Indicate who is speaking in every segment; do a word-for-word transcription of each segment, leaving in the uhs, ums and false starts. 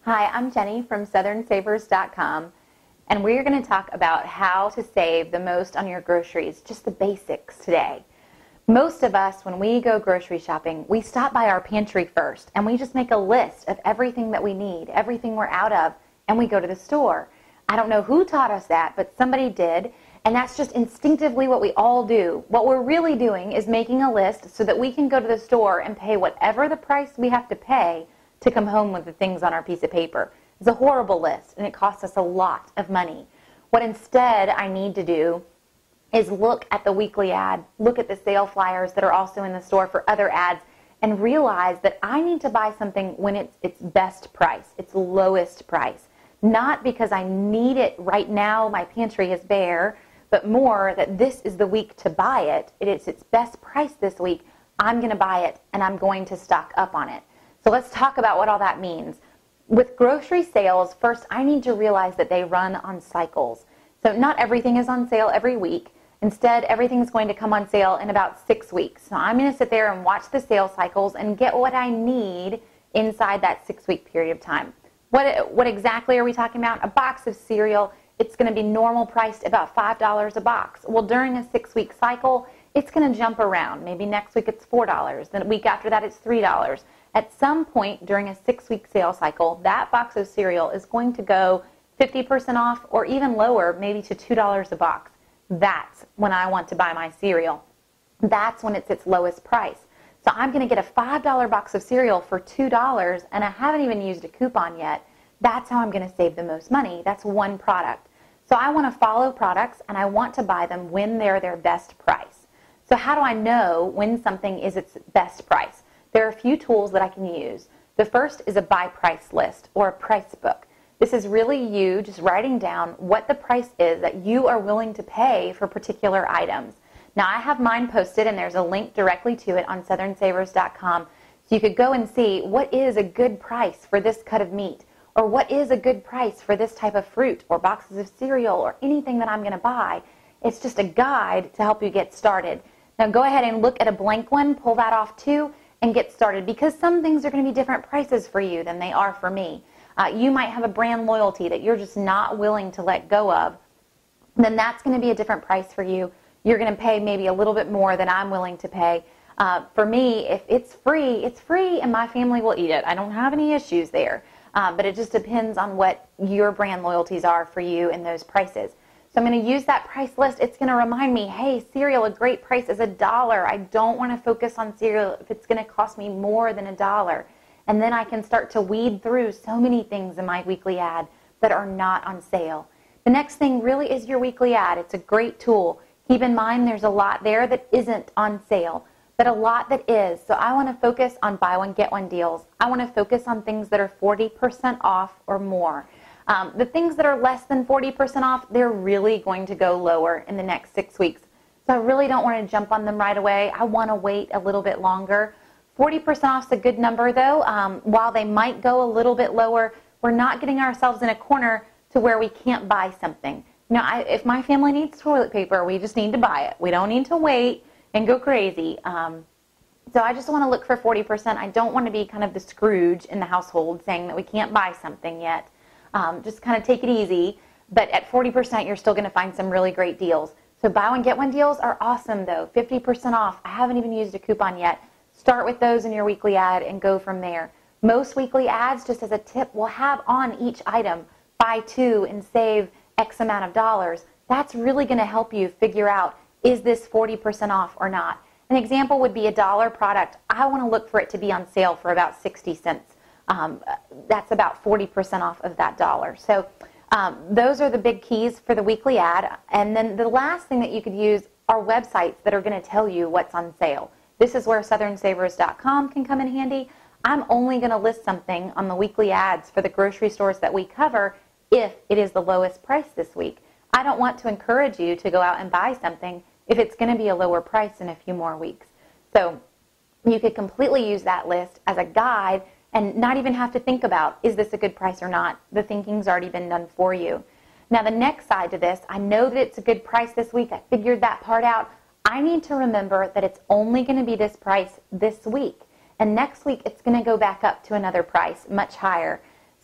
Speaker 1: Hi, I'm Jenny from Southern Savers dot com, and we're going to talk about how to save the most on your groceries, just the basics today. Most of us, when we go grocery shopping, we stop by our pantry first, and we just make a list of everything that we need, everything we're out of, and we go to the store. I don't know who taught us that, but somebody did, and that's just instinctively what we all do. What we're really doing is making a list so that we can go to the store and pay whatever the price we have to pay to come home with the things on our piece of paper. It's a horrible list, and it costs us a lot of money. What instead I need to do is look at the weekly ad, look at the sale flyers that are also in the store for other ads, and realize that I need to buy something when it's its best price, its lowest price. Not because I need it right now, my pantry is bare, but more that this is the week to buy it. It is its best price this week. I'm going to buy it, and I'm going to stock up on it. So let's talk about what all that means. With grocery sales, first I need to realize that they run on cycles. So not everything is on sale every week. Instead, everything is going to come on sale in about six weeks. So I'm going to sit there and watch the sale cycles and get what I need inside that six-week period of time. What, what exactly are we talking about? A box of cereal, it's going to be normal priced about five dollars a box. Well, during a six-week cycle, it's going to jump around. Maybe next week it's four dollars. Then the week after that it's three dollars. At some point during a six-week sale cycle, that box of cereal is going to go fifty percent off or even lower, maybe to two dollars a box. That's when I want to buy my cereal. That's when it's its lowest price. So I'm going to get a five dollar box of cereal for two dollars, and I haven't even used a coupon yet. That's how I'm going to save the most money. That's one product. So I want to follow products, and I want to buy them when they're their best price. So how do I know when something is its best price? There are a few tools that I can use. The first is a by price list or a price book. This is really you just writing down what the price is that you are willing to pay for particular items. Now I have mine posted, and there's a link directly to it on Southern Savers dot com, so you could go and see what is a good price for this cut of meat, or what is a good price for this type of fruit or boxes of cereal or anything that I'm going to buy. It's just a guide to help you get started. Now go ahead and look at a blank one, pull that off too, and get started, because some things are going to be different prices for you than they are for me. Uh, you might have a brand loyalty that you're just not willing to let go of. Then that's going to be a different price for you. You're going to pay maybe a little bit more than I'm willing to pay. Uh, for me, if it's free, it's free, and my family will eat it. I don't have any issues there. Uh, but it just depends on what your brand loyalties are for you and those prices. So I'm going to use that price list. It's going to remind me, hey, cereal, a great price is a dollar. I don't want to focus on cereal if it's going to cost me more than a dollar. And then I can start to weed through so many things in my weekly ad that are not on sale. The next thing really is your weekly ad. It's a great tool. Keep in mind there's a lot there that isn't on sale, but a lot that is. So I want to focus on buy one, get one deals. I want to focus on things that are forty percent off or more. Um, the things that are less than forty percent off, they're really going to go lower in the next six weeks. So I really don't want to jump on them right away. I want to wait a little bit longer. forty percent off is a good number though. Um, while they might go a little bit lower, we're not getting ourselves in a corner to where we can't buy something. You know, I, if my family needs toilet paper, we just need to buy it. We don't need to wait and go crazy. Um, so I just want to look for forty percent. I don't want to be kind of the Scrooge in the household saying that we can't buy something yet. Um, just kind of take it easy, but at forty percent you're still going to find some really great deals. So buy one, get one deals are awesome though. fifty percent off. I haven't even used a coupon yet. Start with those in your weekly ad and go from there. Most weekly ads, just as a tip, will have on each item, buy two and save X amount of dollars. That's really going to help you figure out, is this forty percent off or not? An example would be a dollar product. I want to look for it to be on sale for about sixty cents. Um, that's about forty percent off of that dollar. So um, those are the big keys for the weekly ad. And then the last thing that you could use are websites that are going to tell you what's on sale. This is where Southern Savers dot com can come in handy. I'm only going to list something on the weekly ads for the grocery stores that we cover if it is the lowest price this week. I don't want to encourage you to go out and buy something if it's going to be a lower price in a few more weeks. So you could completely use that list as a guide and not even have to think about, is this a good price or not? The thinking's already been done for you. Now the next side to this, I know that it's a good price this week. I figured that part out. I need to remember that it's only going to be this price this week. And next week it's going to go back up to another price, much higher. So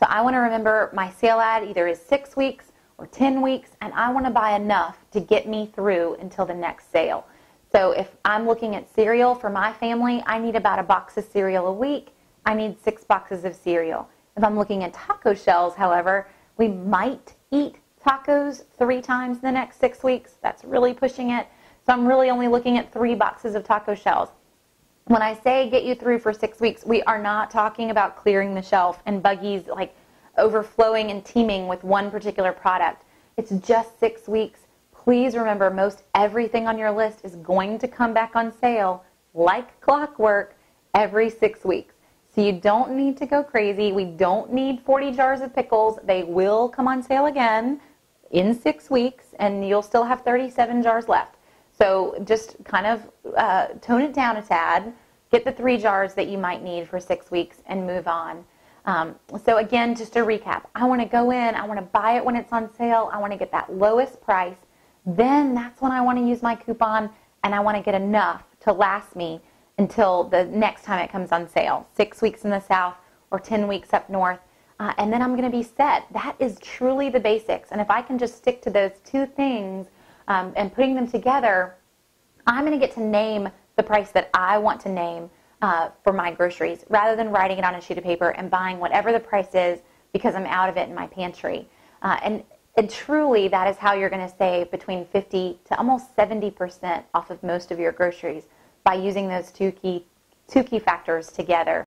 Speaker 1: So I want to remember my sale ad either is six weeks or ten weeks, and I want to buy enough to get me through until the next sale. So if I'm looking at cereal for my family, I need about a box of cereal a week. I need six boxes of cereal. If I'm looking at taco shells, however, we might eat tacos three times in the next six weeks. That's really pushing it. So I'm really only looking at three boxes of taco shells. When I say get you through for six weeks, we are not talking about clearing the shelf and buggies like overflowing and teeming with one particular product. It's just six weeks. Please remember, most everything on your list is going to come back on sale like clockwork every six weeks. So you don't need to go crazy. We don't need forty jars of pickles. They will come on sale again in six weeks, and you'll still have thirty-seven jars left. So just kind of uh, tone it down a tad, get the three jars that you might need for six weeks, and move on. Um, so again, just to recap, I want to go in, I want to buy it when it's on sale, I want to get that lowest price. Then that's when I want to use my coupon, and I want to get enough to last me until the next time it comes on sale, six weeks in the south or ten weeks up north, uh, and then I'm going to be set. That is truly the basics, and if I can just stick to those two things um, and putting them together, I'm going to get to name the price that I want to name uh, for my groceries, rather than writing it on a sheet of paper and buying whatever the price is because I'm out of it in my pantry. Uh, and And truly, that is how you're going to save between fifty to almost seventy percent off of most of your groceries by using those two key, two key factors together.